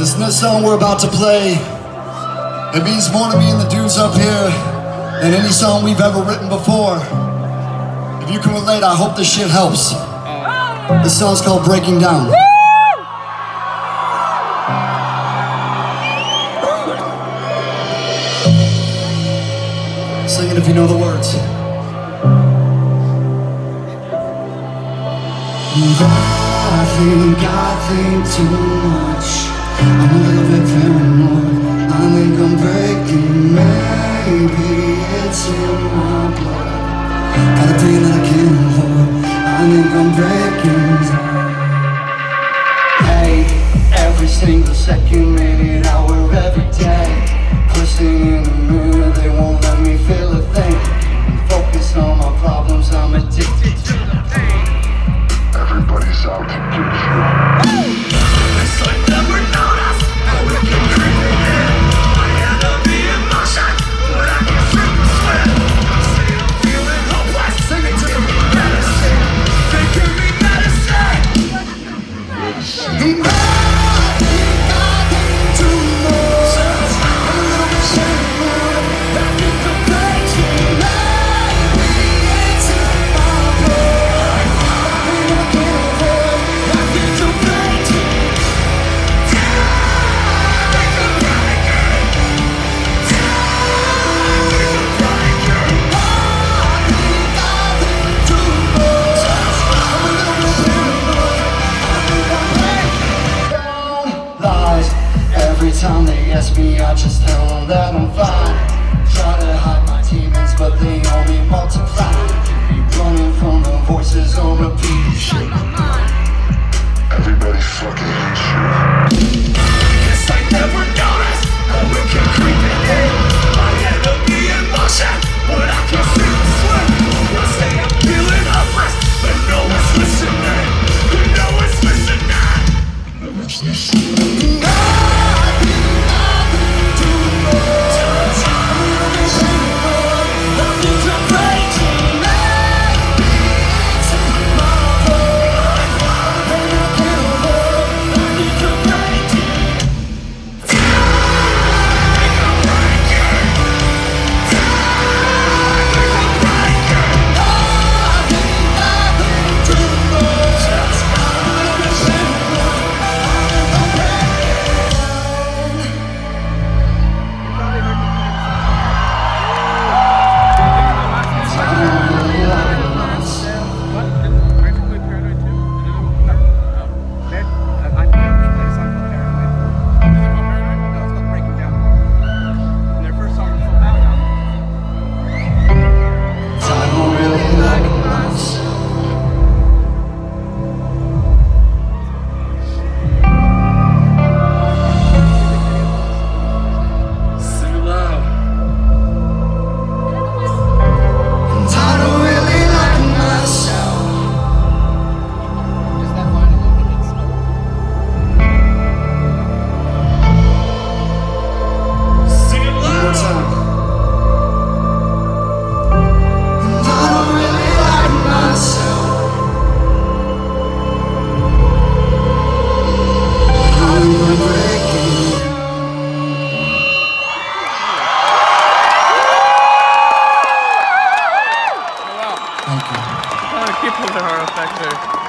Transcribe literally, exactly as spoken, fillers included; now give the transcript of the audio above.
This next song we're about to play, it means more to me and the dudes up here than any song we've ever written before. If you can relate, I hope this shit helps. This song's called Breaking Down. Sing it if you know the words. I think I think too much. I'm a little bit paranoid. I think I'm breaking. Maybe it's in my blood. Got a pain that I can't avoid. I think I'm breaking. Hey, every single second, minute, hour, every day. Pushing in the mirror, they won't let me feel a thing. I'm focused on my problems, I'm addicted to the pain. Everybody's out to get you. It's like never noticed how we can creep in. My enemy emotion, but I can slip and slip. See, I'm feeling hopeless. Sing it to me, medicine. They give me medicine. Medicine. I think I think too much. I'm a little bit shameful. I think I'm breaking. Maybe it's in my blood. I think I can't avoid. I think I'm breaking. Every time they ask me, I just tell them that I'm fine. Try to hide my demons, but they only multiply. Keep running from the voices on repeat. Shit. Everybody fucking hates you. Guess I never noticed how we can creep it in. My enemy emotion, but I can see the swim. I say I'm feeling hopeless, but no one's listening. No one's listening. No one's listening. Thank you. Oh, keep putting the hard effect there.